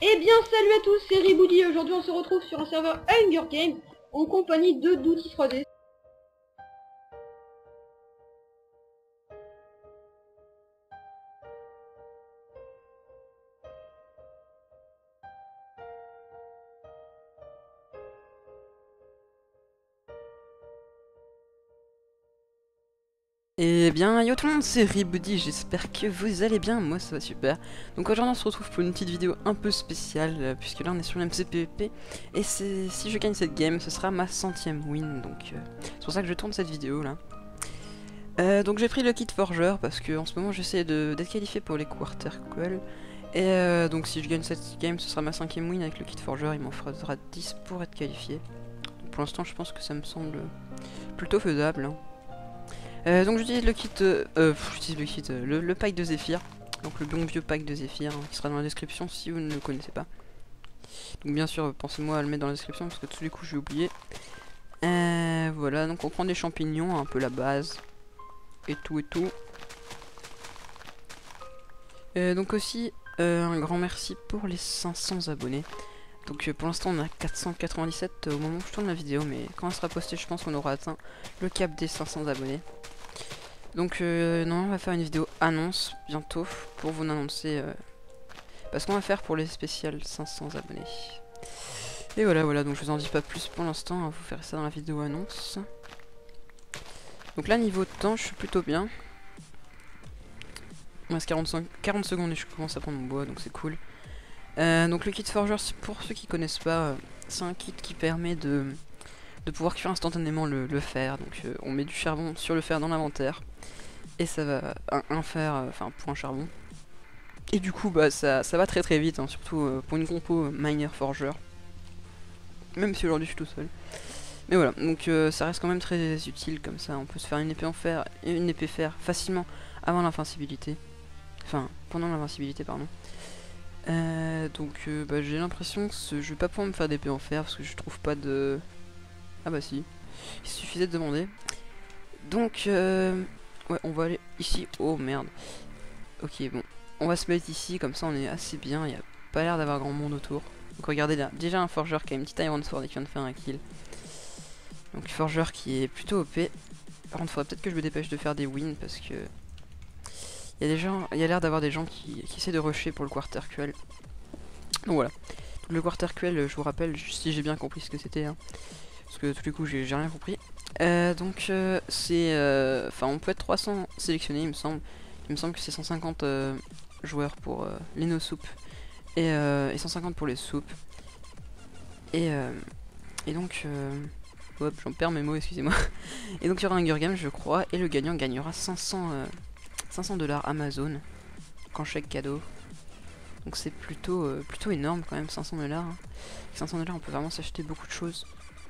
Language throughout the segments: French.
Eh bien salut à tous, c'est Riboudi. Aujourd'hui on se retrouve sur un serveur Hunger Games en compagnie de d'outils 3D. Eh bien yo tout le monde, c'est Riboudi, j'espère que vous allez bien, moi ça va super. Donc aujourd'hui on se retrouve pour une petite vidéo un peu spéciale, puisque là on est sur l'MCPVP. Et si je gagne cette game, ce sera ma 100ème win, donc c'est pour ça que je tourne cette vidéo là. Donc j'ai pris le kit forger, parce que en ce moment j'essaie d'être qualifié pour les quarter quell. Et donc si je gagne cette game, ce sera ma 5ème win avec le kit forger, il m'en faudra 10 pour être qualifié. Donc, pour l'instant je pense que ça me semble plutôt faisable, hein. Donc j'utilise le kit, le pack de Zephyr, donc le bon vieux pack de Zephyr, hein, qui sera dans la description si vous ne le connaissez pas. Donc bien sûr, pensez-moi à le mettre dans la description parce que tous les coups j'ai oublié. Voilà, donc on prend des champignons, un peu la base, et tout et tout. Donc aussi, un grand merci pour les 500 abonnés. Donc pour l'instant on a 497 au moment où je tourne la vidéo, mais quand elle sera postée je pense qu'on aura atteint le cap des 500 abonnés. Donc non, on va faire une vidéo annonce bientôt pour vous annoncer parce qu'on va faire pour les spéciales 500 abonnés. Et voilà, donc je vous en dis pas plus pour l'instant, hein, vous ferez ça dans la vidéo annonce. Donc là niveau temps, je suis plutôt bien. Il me reste 40 secondes et je commence à prendre mon bois, donc c'est cool. Donc le kit forger, pour ceux qui connaissent pas, c'est un kit qui permet de pouvoir cuire instantanément le fer. Donc on met du charbon sur le fer dans l'inventaire. Et ça va un fer, enfin pour un charbon. Et du coup bah ça va très très vite, hein, surtout pour une compo miner forger. Même si aujourd'hui je suis tout seul. Mais voilà, donc ça reste quand même très utile comme ça. On peut se faire une épée en fer et une épée fer facilement avant l'invincibilité. Enfin, pendant l'invincibilité, pardon. Donc bah, j'ai l'impression que je vais pas pouvoir me faire d'épée en fer parce que je trouve pas de... Ah bah si, il suffisait de demander. Donc ouais, on va aller ici. Oh merde. Ok, bon. On va se mettre ici, comme ça on est assez bien. Il n'y a pas l'air d'avoir grand monde autour. Donc regardez là, déjà un forger qui a une petite iron sword et qui vient de faire un kill. Donc forger qui est plutôt OP. Par contre, faudrait peut-être que je me dépêche de faire des wins parce que... Il y a des gens, il y a l'air d'avoir des gens qui essaient de rusher pour le quarter quell. Donc voilà. Donc, le quarter quell, je vous rappelle, si j'ai bien compris ce que c'était, hein, parce que tous les coups j'ai rien compris. Donc c'est... Enfin on peut être 300 sélectionnés il me semble. Il me semble que c'est 150 joueurs pour les no-soupes et 150 pour les soupes. Et donc... hop, j'en perds mes mots, excusez-moi. Et donc il y aura un Hunger Games je crois, et le gagnant gagnera 500 $ Amazon en chèque cadeau. Donc c'est plutôt énorme quand même, 500 $. Hein. 500 $ on peut vraiment s'acheter beaucoup de choses.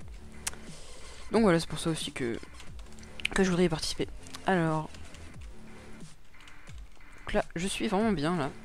Donc voilà, c'est pour ça aussi que je voudrais y participer. Alors... Donc là, je suis vraiment bien là.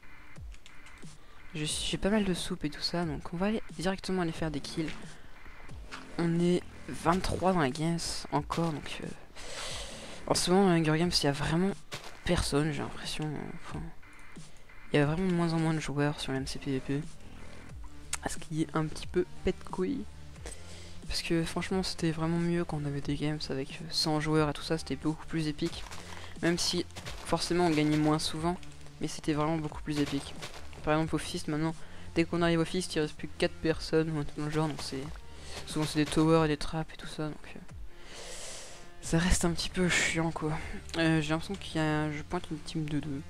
J'ai pas mal de soupe et tout ça, donc on va directement aller faire des kills. On est 23 dans la game encore, donc... En ce moment, dans Hunger Games, il y a vraiment personne, j'ai l'impression. Enfin... Il y a vraiment de moins en moins de joueurs sur l'MCPVP. Ce qui est un petit peu pète couille. Parce que franchement c'était vraiment mieux quand on avait des games avec 100 joueurs et tout ça, c'était beaucoup plus épique. Même si forcément on gagnait moins souvent, mais c'était vraiment beaucoup plus épique. Par exemple au Fist maintenant, dès qu'on arrive au Fist il reste plus que 4 personnes ou un truc dans le genre, donc c'est... Souvent c'est des towers et des traps et tout ça, donc... Ça reste un petit peu chiant quoi. J'ai l'impression qu'il y a... Je pointe une team de 2.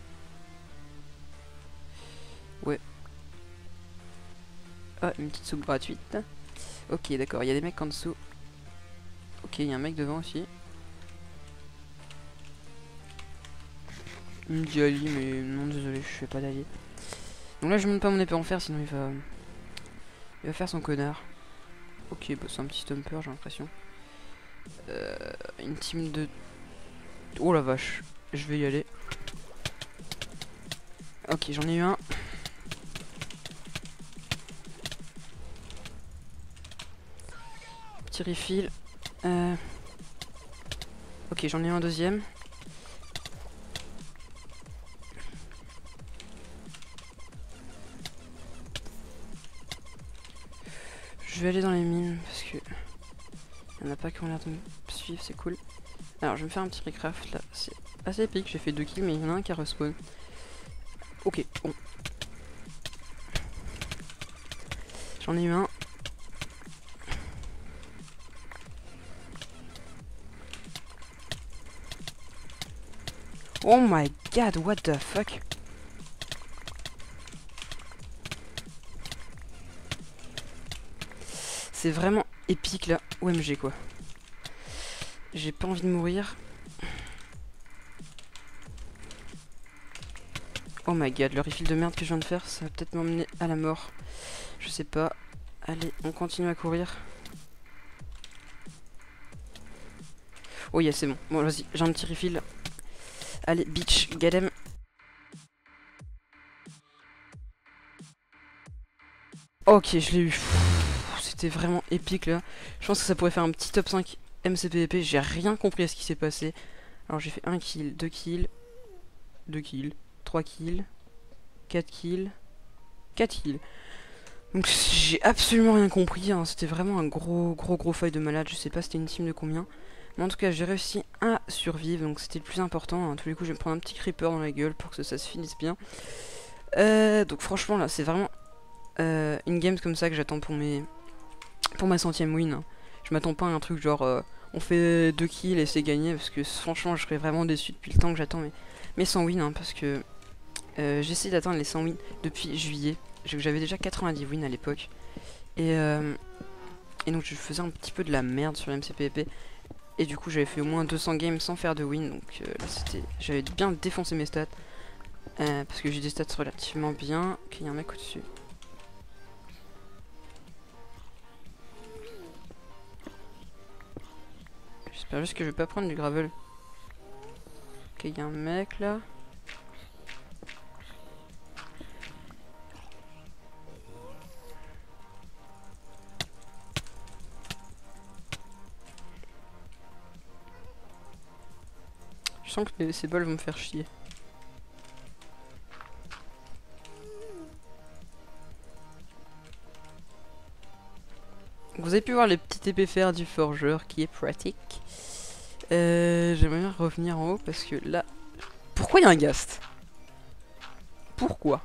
Ouais. Ah, une petite soupe gratuite. Ok, d'accord, il y a des mecs en dessous. Ok, il y a un mec devant aussi. Il me dit Ali, mais non, désolé, je fais pas d'ali. Donc là, je monte pas mon épée en fer, sinon il va faire son connard. Ok, bah c'est un petit stumper, j'ai l'impression. Une team de... Oh la vache, je vais y aller. Ok, j'en ai eu un. Petit refill. Ok, j'en ai eu un deuxième. Je vais aller dans les mines parce que il n'y en a pas qui ont l'air de me suivre, c'est cool. Alors je vais me faire un petit recraft là, c'est assez épique, j'ai fait 2 kills mais il y en a un qui a respawn. Ok, bon. J'en ai eu un. Oh my god, what the fuck? C'est vraiment épique là. OMG quoi. J'ai pas envie de mourir. Oh my god, le refill de merde que je viens de faire, ça va peut-être m'emmener à la mort. Je sais pas. Allez, on continue à courir. Oh yeah, c'est bon. Bon, vas-y, j'ai un petit refill. Allez, bitch, get him. Ok, je l'ai eu. C'était vraiment épique là. Je pense que ça pourrait faire un petit top 5 MCPVP. J'ai rien compris à ce qui s'est passé. Alors j'ai fait 1 kill, 2 kills, 2 kills, 3 kills, 4 kills, 4 kills. Donc j'ai absolument rien compris, hein. C'était vraiment un gros fight de malade. Je sais pas c'était une team de combien. Mais en tout cas j'ai réussi à survivre, donc c'était le plus important, hein. Tous les coups je vais me prendre un petit creeper dans la gueule pour que ça se finisse bien. Donc franchement là c'est vraiment une game comme ça que j'attends pour ma 100ème win, hein. Je m'attends pas à un truc genre on fait 2 kills et c'est gagné, parce que franchement je serais vraiment déçu depuis le temps que j'attends mes 100 wins, hein, parce que j'essaie d'atteindre les 100 wins depuis juillet. J'avais déjà 90 wins à l'époque. Et donc je faisais un petit peu de la merde sur MCPVP. Et du coup j'avais fait au moins 200 games sans faire de win. Donc là j'avais bien défoncé mes stats. Parce que j'ai des stats relativement bien. Ok, il y a un mec au-dessus. J'espère juste que je vais pas prendre du gravel. Ok, il y a un mec là. Je sens que ces balles vont me faire chier. Vous avez pu voir les petits épées fer du forgeur qui est pratique. J'aimerais bien revenir en haut parce que là... Pourquoi il y a un ghast? Pourquoi?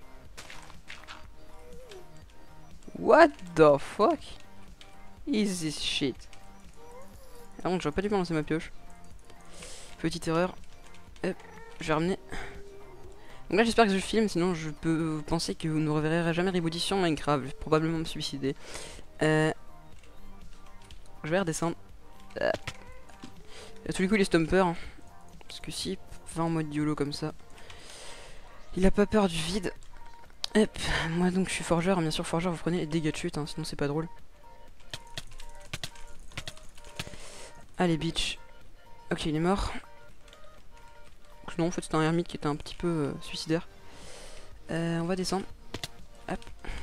What the fuck is this shit? Ah bon, j'aurais pas dû balancer ma pioche. Petite erreur. Hop, je vais ramener. Donc là j'espère que je filme, sinon je peux penser que vous ne reverrez jamais Reboody sur Minecraft. Je vais probablement me suicider. Je vais redescendre. À tous les coups il est stomper, hein. Parce que si va en mode YOLO comme ça, il a pas peur du vide. Hop, moi donc je suis forgeur, bien sûr forgeur vous prenez les dégâts de chute, hein, sinon c'est pas drôle. Allez bitch. Ok il est mort. Non en fait c'était un ermite qui était un petit peu suicidaire. On va descendre. Hop.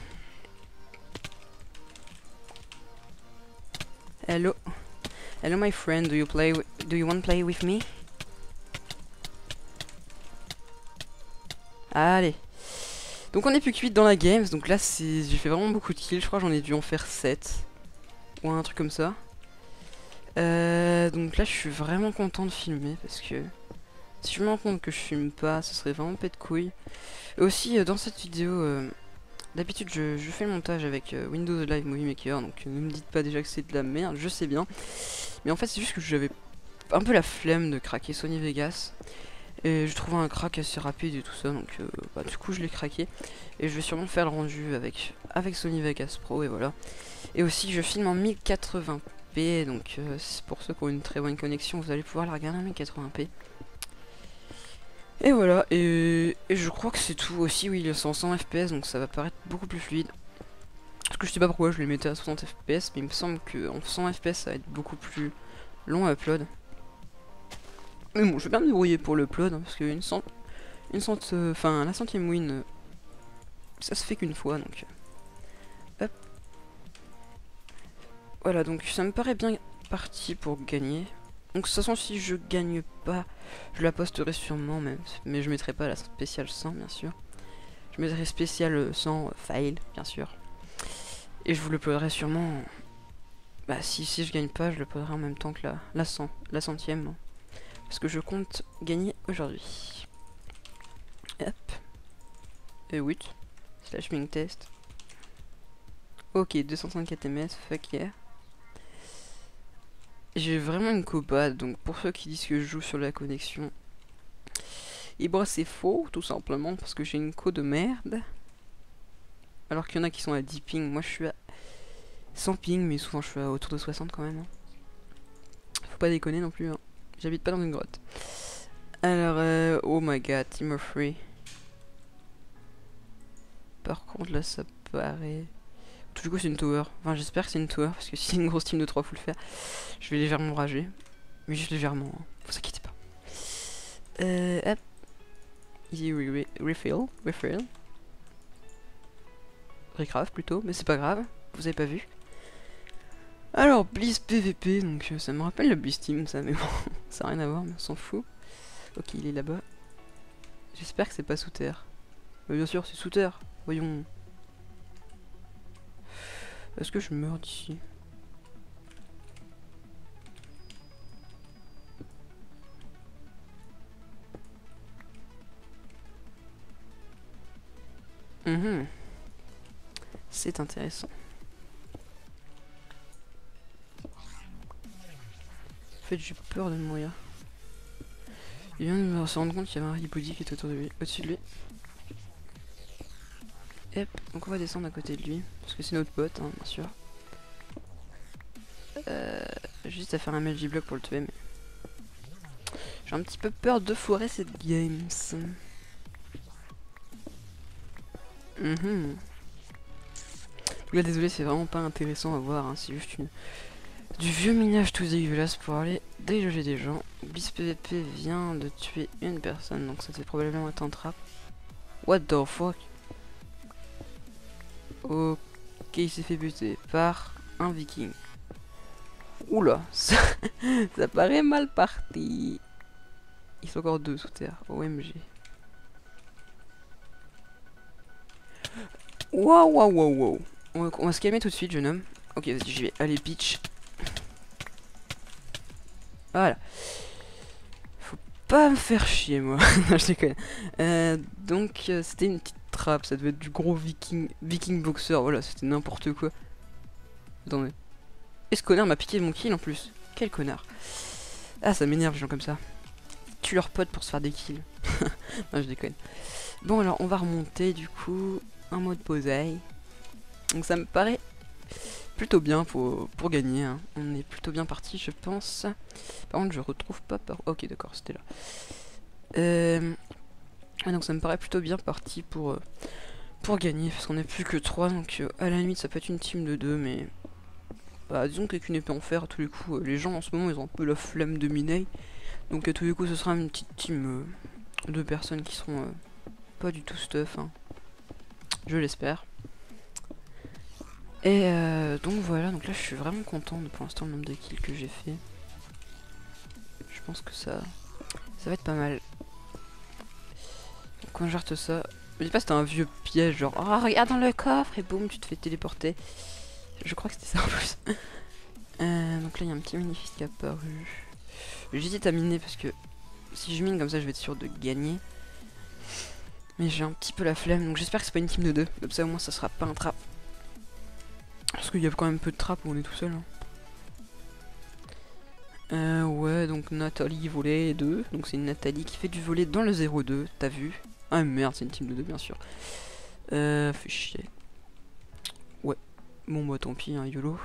Hello. Hello my friend, do you want to play with me? Allez. Donc on est plus que 8 dans la game, donc là j'ai fait vraiment beaucoup de kills, je crois que j'en ai dû en faire 7. Ou un truc comme ça. Donc là je suis vraiment content de filmer parce que si je me rends compte que je filme pas, ce serait vraiment pète de couilles. Et aussi dans cette vidéo, d'habitude je fais le montage avec Windows Live Movie Maker, donc ne me dites pas déjà que c'est de la merde, je sais bien. Mais en fait c'est juste que j'avais un peu la flemme de craquer Sony Vegas. Et je trouvais un crack assez rapide et tout ça, donc bah, du coup je l'ai craqué. Et je vais sûrement faire le rendu avec Sony Vegas Pro, et voilà. Et aussi je filme en 1080p, donc c'est pour ceux qui ont une très bonne connexion, vous allez pouvoir la regarder en 1080p. Et voilà, et je crois que c'est tout aussi, oui, il est en 100 fps, donc ça va paraître beaucoup plus fluide. Parce que je sais pas pourquoi je les mettais à 60 fps, mais il me semble qu'en 100 fps ça va être beaucoup plus long à upload. Mais bon, je vais bien me débrouiller pour le upload, hein, parce que la 100ème win, ça se fait qu'une fois, donc... Hop. Voilà, donc ça me paraît bien parti pour gagner. Donc de toute façon, si je gagne pas, je la posterai sûrement, mais je mettrai pas la spéciale 100, bien sûr. Je mettrai spéciale 100 fail, bien sûr. Et je vous l'uploaderai sûrement. Bah si je gagne pas, je l'uploaderai en même temps que la centième. Parce que je compte gagner aujourd'hui. Hop. Et 8. Slash Ming test. Ok, 254 ms, fuck yeah. J'ai vraiment une copade, donc pour ceux qui disent que je joue sur la connexion, et bah c'est faux, tout simplement, parce que j'ai une co de merde. Alors qu'il y en a qui sont à 10 ping, moi je suis à 100 ping, mais souvent je suis à autour de 60 quand même. Hein. Faut pas déconner non plus, hein. J'habite pas dans une grotte. Alors, oh my god, Team of Free. Par contre là ça paraît... Du coup c'est une tower, enfin j'espère que c'est une tower, parce que si c'est une grosse team de 3 faut le faire. Je vais légèrement rager, mais juste légèrement, hein. Faut s'inquiéter pas. Hop. Easy refill. Recraft plutôt, mais c'est pas grave, vous avez pas vu. Alors Blizz PVP, donc ça me rappelle le Blizz Team ça, mais bon, ça n'a rien à voir, mais on s'en fout. Ok, il est là-bas. J'espère que c'est pas sous terre. Mais bien sûr c'est sous terre, voyons. Est-ce que je meurs d'ici? C'est intéressant. En fait, j'ai peur de mourir. Il vient de me se rendre compte qu'il y avait un Ribody qui est autour de lui, au-dessus de lui. Hop, donc on va descendre à côté de lui, parce que c'est notre pote, hein, bien sûr. Juste à faire un Magic Block pour le tuer, mais... J'ai un petit peu peur de foirer cette game. Là, désolé, c'est vraiment pas intéressant à voir, hein, c'est juste du vieux minage tout dégueulasse pour aller déloger des gens. Blizz PVP vient de tuer une personne, donc ça devait probablement être un trap. What the fuck? Ok, il s'est fait buter par un viking. Oula, ça paraît mal parti. Ils sont encore deux sous terre, OMG. Wow. On va se calmer tout de suite, jeune homme. Ok, vas-y, j'y vais. Allez, bitch. Voilà. Faut pas me faire chier, moi. Non, je déconne. Donc, c'était une petite trappe. Ça devait être du gros viking boxer. Voilà, c'était n'importe quoi. Attendez. Et ce connard m'a piqué mon kill en plus. Quel connard. Ah, ça m'énerve les gens comme ça. Tue leurs potes pour se faire des kills. Non, je déconne. Bon, alors, on va remonter du coup. Un mode poseille. Donc, ça me paraît plutôt bien pour gagner. Hein. On est plutôt bien parti, je pense. Par contre, je retrouve pas par... Ok, d'accord, c'était là. Donc, ça me paraît plutôt bien parti pour gagner. Parce qu'on n'est plus que 3. Donc, à la limite, ça peut être une team de 2. Mais bah, disons qu'avec une épée en fer, à tous les coups, les gens en ce moment, ils ont un peu la flemme de miner. Donc, à tous les coups, ce sera une petite team de personnes qui seront pas du tout stuff. Hein. Je l'espère. Et donc voilà, donc là je suis vraiment content de pour l'instant le nombre de kills que j'ai fait. Je pense que ça va être pas mal. Donc on gère ça. Je dis pas c'était un vieux piège genre oh regarde dans le coffre et boum tu te fais téléporter. Je crois que c'était ça en plus. Donc là il y a un petit magnifique qui est apparu. J'hésite à miner parce que si je mine comme ça je vais être sûr de gagner. Mais j'ai un petit peu la flemme donc j'espère que c'est pas une team de 2. Comme ça au moins ça sera pas un trap. Parce qu'il y a quand même peu de trappes où on est tout seul. Hein. Ouais, donc Nathalie volet 2. Donc c'est une Nathalie qui fait du volet dans le 0-2. T'as vu? Ah merde, c'est une team de 2 bien sûr. Fait chier. Ouais. Bon bah tant pis, hein, YOLO.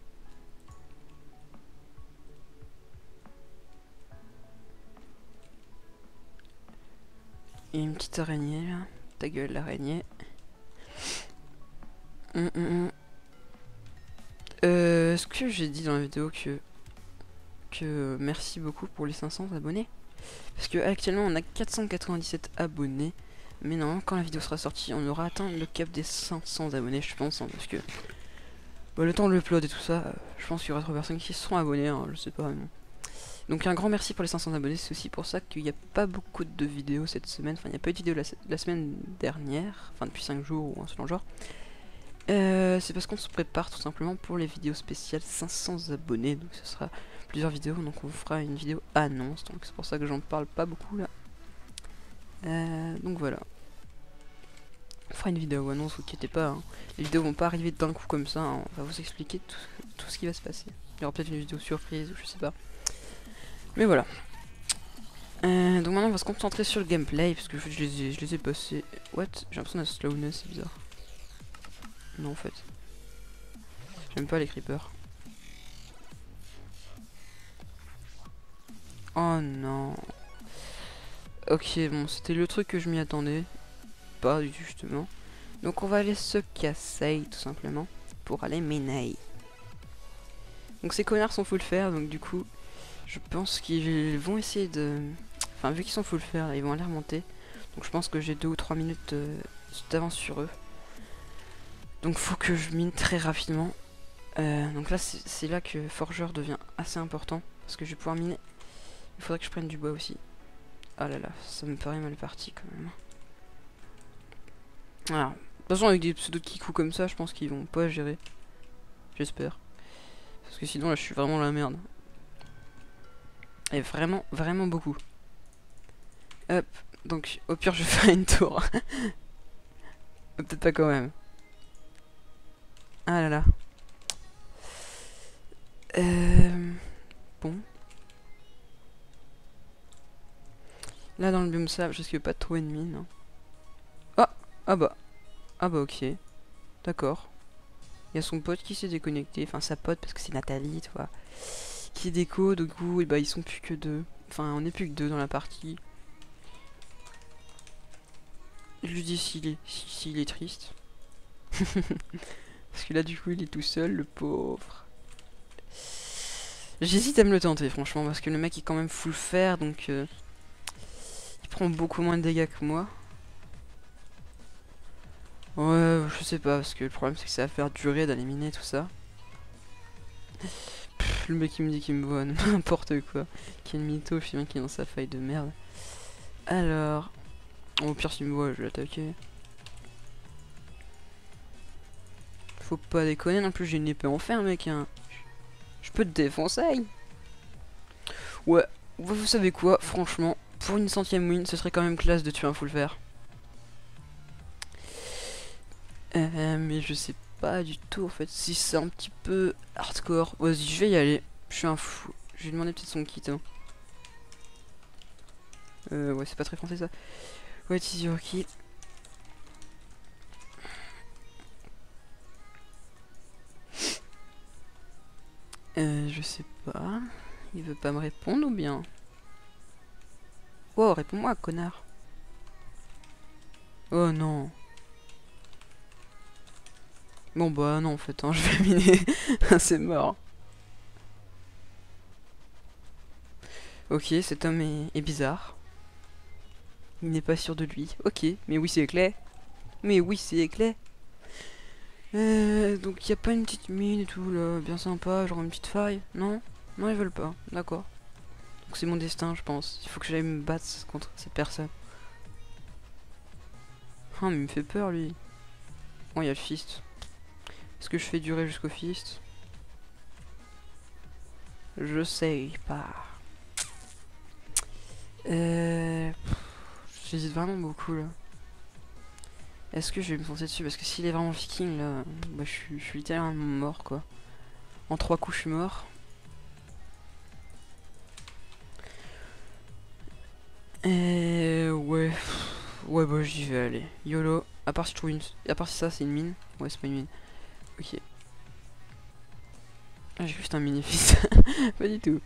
Il y a une petite araignée là. Ta gueule l'araignée. Est-ce que j'ai dit dans la vidéo que merci beaucoup pour les 500 abonnés? Parce que actuellement on a 497 abonnés. Mais non, quand la vidéo sera sortie, on aura atteint le cap des 500 abonnés, je pense. Hein, parce que bah, le temps de l'upload et tout ça, je pense qu'il y aura 3 personnes qui seront abonnées. Hein, je sais pas vraiment. Donc un grand merci pour les 500 abonnés. C'est aussi pour ça qu'il n'y a pas beaucoup de vidéos cette semaine. Enfin, il n'y a pas eu de vidéo la semaine dernière. Enfin, depuis 5 jours ou un selon genre. C'est parce qu'on se prépare tout simplement pour les vidéos spéciales 500 abonnés. Donc ce sera plusieurs vidéos. Donc on vous fera une vidéo annonce. Donc c'est pour ça que j'en parle pas beaucoup là. Donc voilà. On fera une vidéo annonce, vous inquiétez pas. Hein. Les vidéos vont pas arriver d'un coup comme ça. Hein. On va vous expliquer tout ce qui va se passer. Il y aura peut-être une vidéo surprise ou je sais pas. Mais voilà. Donc maintenant on va se concentrer sur le gameplay. Parce que je les ai passés. What? J'ai l'impression d'un slowness, c'est bizarre. Non en fait. J'aime pas les creepers. Oh non. Ok, bon, c'était le truc que je m'y attendais. Pas du tout, justement. Donc on va aller se casser, tout simplement, pour aller miner. Donc ces connards sont full fer, donc du coup, je pense qu'ils vont essayer de... Enfin, vu qu'ils sont full fer, ils vont aller remonter. Donc je pense que j'ai 2 ou 3 minutes d'avance sur eux. Donc faut que je mine très rapidement. Donc là, c'est là que forgeur devient assez important. Parce que je vais pouvoir miner. Il faudrait que je prenne du bois aussi. Ah là là, ça me paraît mal parti quand même. Alors, de toute façon, avec des pseudos kikou comme ça, je pense qu'ils vont pas gérer. J'espère. Parce que sinon, là, je suis vraiment la merde. Et vraiment, vraiment beaucoup. Hop, donc, au pire, je ferai une tour. Peut-être pas quand même. Ah là là. Bon. Là, dans le biome sable, je risque pas de trouver de mine. Hein. Ah bah. Ah bah ok. D'accord. Il y a son pote qui s'est déconnecté. Enfin sa pote parce que c'est Nathalie, tu vois. Qui est déco, du coup, et bah ils sont plus que 2. Enfin on n'est plus que 2 dans la partie. Je lui dis s'il est triste. Parce que là du coup il est tout seul, le pauvre. J'hésite à me le tenter franchement parce que le mec est quand même full fer donc il prend beaucoup moins de dégâts que moi. Ouais, je sais pas, parce que le problème c'est que ça va faire durer d'éliminer tout ça. Pff, le mec il me dit qu'il me voit, n'importe quoi. Quel mytho, je sais bien qu'il est dans sa faille de merde. Alors, au pire s'il me voit, je vais l'attaquer. Faut pas déconner non plus, j'ai une épée en fer mec, hein. Je peux te défoncer. Ouais, vous savez quoi, franchement, pour une 100ème win, ce serait quand même classe de tuer un full fer. Mais je sais pas du tout en fait si c'est un petit peu hardcore. Vas-y, je vais y aller. Je suis un fou. Je vais demander peut-être son kit. Hein. Ouais, c'est pas très français ça. What is your kit? Je sais pas. Il veut pas me répondre ou bien? Oh, réponds-moi, connard. Oh non. Bon bah non en fait, hein, je vais miner. C'est mort. Ok, cet homme est bizarre. Il n'est pas sûr de lui. Ok, mais oui c'est éclair. Mais oui c'est éclair. Donc y a pas une petite mine et tout là, bien sympa, genre une petite faille. Non? Non ils veulent pas, d'accord. Donc c'est mon destin je pense. Il faut que j'aille me battre contre cette personne. Ah mais il me fait peur lui. Oh il y a le fist. Est-ce que je fais durer jusqu'au fist? Je sais pas. J'hésite vraiment beaucoup là. Est-ce que je vais me foncer dessus? Parce que s'il est vraiment viking là, bah, je suis littéralement mort quoi. En 3 coups je suis mort. Ouais. Ouais bah j'y vais aller. YOLO. À part si je trouve une. À part si ça c'est une mine. Ouais c'est pas une mine. Ok. Ah, j'ai juste un mini-fils. Pas du tout.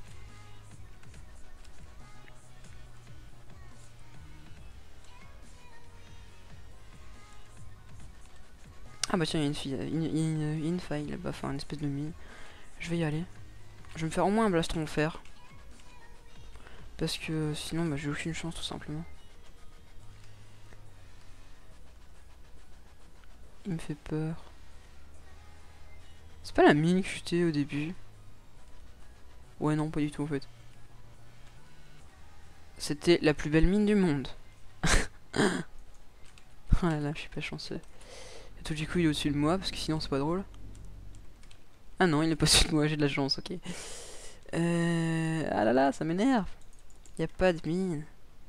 Ah bah tiens, il y a une fille, une faille là-bas, enfin une espèce de mine. Je vais y aller. Je vais me faire au moins un blastron en fer. Parce que sinon bah, j'ai aucune chance tout simplement. Il me fait peur. C'est pas la mine que j'étais au début. Ouais non, pas du tout en fait. C'était la plus belle mine du monde. Oh là là, je suis pas chanceux. Tout du coup il est au-dessus de moi parce que sinon c'est pas drôle. Ah non il est pas au-dessus de moi, j'ai de la chance, ok. Ah là là, ça m'énerve. Y a pas de mine.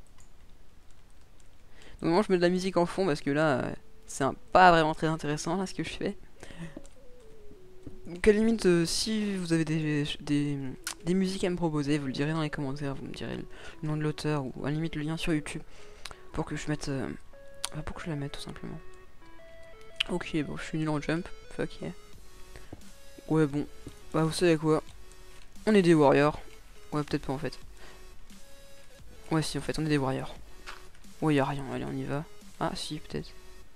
Donc moi je mets de la musique en fond parce que là c'est pas vraiment très intéressant là ce que je fais. Donc à la limite si vous avez des musiques à me proposer, vous le direz dans les commentaires, vous me direz le nom de l'auteur ou à la limite le lien sur YouTube pour que je mette pour que je la mette tout simplement. Ok bon je suis nul en jump, fuck yeah. Ouais bon, bah vous savez quoi, on est des warriors. Ouais peut-être pas en fait. Ouais si en fait on est des warriors. Ouais y'a rien, allez on y va. Ah si peut-être.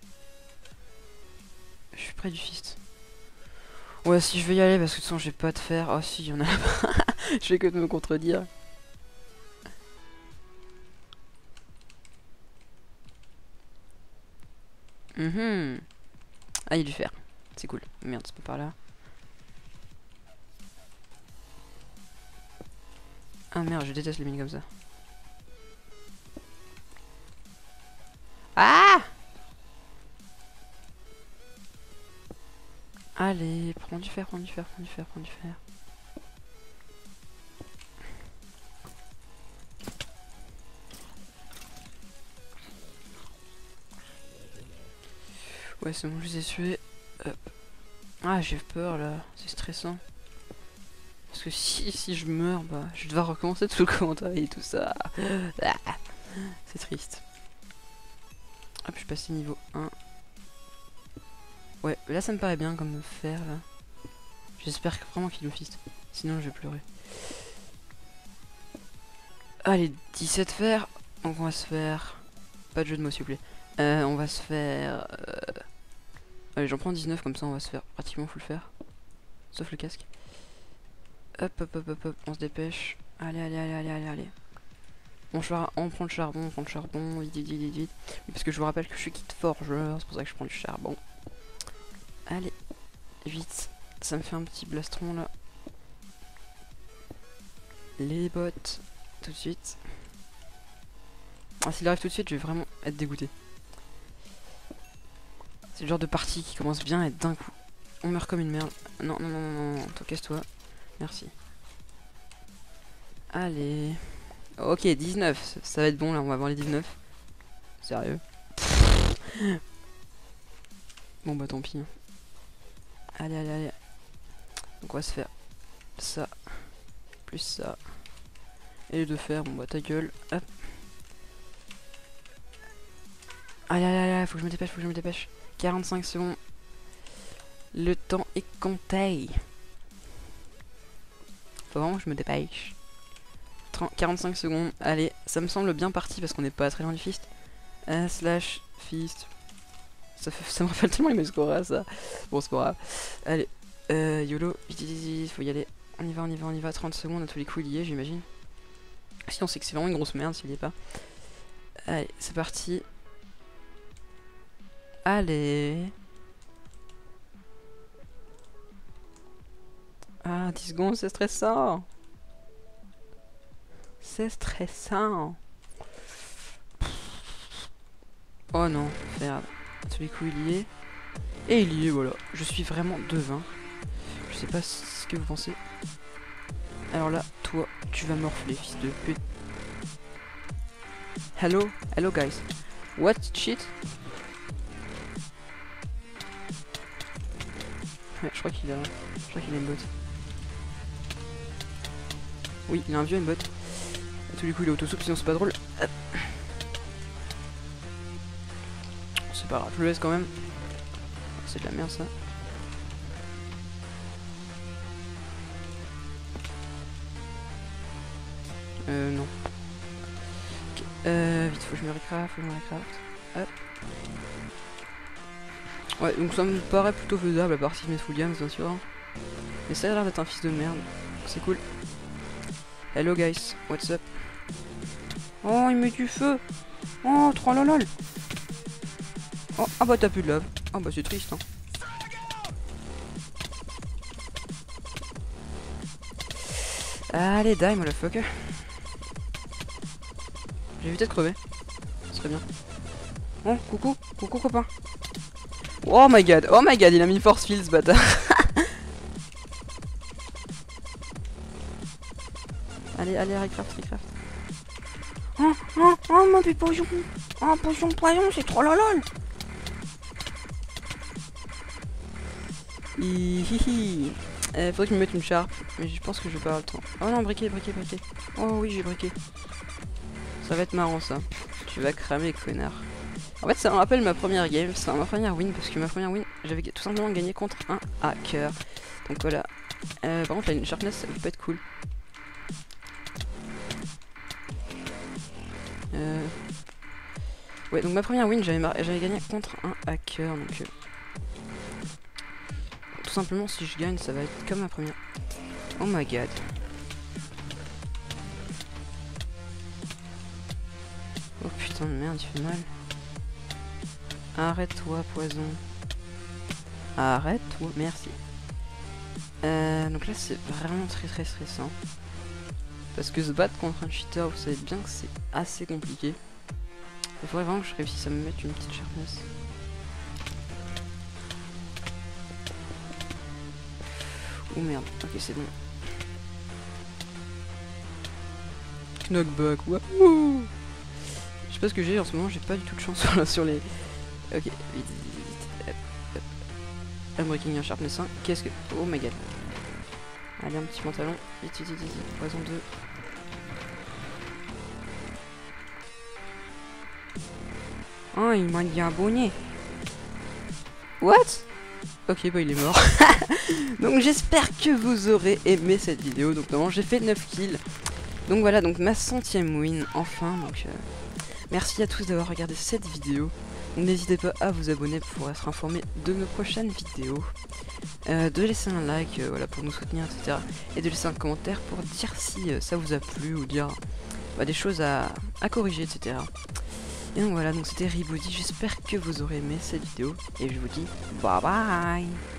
Je suis près du fist. Ouais si je vais y aller parce que de toute façon j'ai pas de fer. Ah si y'en a là-bas. Je fais que de me contredire. Ah il y a du fer. C'est cool. Merde c'est pas par là. Ah merde je déteste les mines comme ça. Ah! Allez, prends du fer, prends du fer, prends du fer, prends du fer. Ouais, c'est bon, je les ai tués. Ah, j'ai peur là, c'est stressant. Parce que si je meurs, bah, je vais devoir recommencer tout le commentaire et tout ça. Ah, c'est triste. Hop, je suis passé niveau 1. Ouais, là ça me paraît bien comme fer là. J'espère vraiment qu'il le fist. Sinon je vais pleurer. Allez, 17 fer. Donc on va se faire... Pas de jeu de mots s'il vous plaît. On va se faire... Allez, j'en prends 19 comme ça on va se faire pratiquement full fer. Sauf le casque. Hop, hop, hop, hop, hop, on se dépêche. Allez, allez, allez, allez, allez, allez. On prend le charbon, vite, vite, vite, vite. Oui, parce que je vous rappelle que je suis kit forgeur, c'est pour ça que je prends du charbon. Allez, vite. Ça me fait un petit blastron là. Les bottes, tout de suite. Ah, s'il arrive tout de suite, je vais vraiment être dégoûté. C'est le genre de partie qui commence bien et d'un coup, on meurt comme une merde. Non, non, non, non, non, toi, casse-toi. Merci. Allez. Ok, 19. Ça va être bon là, on va voir les 19. Sérieux. Bon bah tant pis. Allez, allez, allez. Donc on va se faire ça. Plus ça. Et les deux fer, bon bah ta gueule. Hop. Allez, allez, allez, faut que je me dépêche, faut que je me dépêche. 45 secondes. Le temps est compté. Faut vraiment que je me dépêche. 45 secondes. Allez, ça me semble bien parti parce qu'on n'est pas très loin du fist. Slash fist. Ça me rappelle tellement les Mescora ça. Bon, c'est pas grave. Allez, YOLO. Vite, vite, vite, faut y aller. On y va, on y va, on y va. 30 secondes à tous les coups, il y est, j'imagine. Sinon, c'est que c'est vraiment une grosse merde s'il y est pas. Allez, c'est parti. Allez. Ah, 10 secondes, c'est stressant. C'est stressant. Oh non, merde. À tous les coups, il y est. Et il y est, voilà. Je suis vraiment devin. Je sais pas ce que vous pensez. Alors là, toi, tu vas morfler, fils de pute. Hello, hello guys. What shit? Ouais, je crois qu'il a une botte. Oui, il a un vieux une botte. À tous les coups, il est auto-soupe, sinon c'est pas drôle. C'est pas grave, je le laisse quand même. C'est de la merde ça. Non. Ok. Vite, faut que je me recraft, Hop. Ouais, donc ça me paraît plutôt faisable à part si je mets full gamme, bien sûr. Mais ça a l'air d'être un fils de merde. C'est cool. Hello guys, what's up? Oh, il met du feu. Oh, trollolol. Oh, ah bah t'as plus de lave. Ah bah c'est triste, hein. Allez, die, motherfucker. J'ai vu peut-être crever. Ce serait bien. Oh, coucou, coucou copain. Oh my god, il a mis force field ce bâtard. Allez, recraft. Oh, mon petit poison. Oh, poison, c'est trop lolol. Hihihi. Faudrait que je me mette une charpe, mais je pense que je vais pas avoir le temps. Oh non, briquet. Oh oui, j'ai briqué. Ça va être marrant ça. Tu vas cramer, connard. En fait, ça me rappelle ma première game, c'est ma première win, parce que ma première win, j'avais tout simplement gagné contre un hacker. Donc voilà. Par contre, là, une sharpness, ça peut pas être cool. Ouais, donc ma première win, j'avais gagné contre un hacker, donc... tout simplement, si je gagne, ça va être comme ma première. Oh my god. Oh putain de merde, il fait mal. Arrête-toi, poison. Arrête-toi, merci. Donc là, c'est vraiment très stressant. Parce que se battre contre un cheater, vous savez bien que c'est assez compliqué. Il faudrait vraiment que je réussisse à me mettre une petite sharpness. Oh merde, ok c'est bon. Knockback, wouhou. Je sais pas ce que j'ai en ce moment, j'ai pas du tout de chance sur les... Ok, vite. Hop. Unbreaking un sharpness 1, qu'est-ce que... Oh my god. Allez, un petit pantalon, vite. Poison 2. Oh, il m'a dit abonné. What? Ok, bah il est mort. Donc j'espère que vous aurez aimé cette vidéo. Donc normalement j'ai fait 9 kills. Donc voilà, donc ma 100e win enfin. Donc merci à tous d'avoir regardé cette vidéo. N'hésitez pas à vous abonner pour être informé de nos prochaines vidéos. De laisser un like voilà, pour nous soutenir, etc. Et de laisser un commentaire pour dire si ça vous a plu ou dire des choses à corriger, etc. Et donc voilà, donc c'était Reboody, j'espère que vous aurez aimé cette vidéo. Et je vous dis bye bye.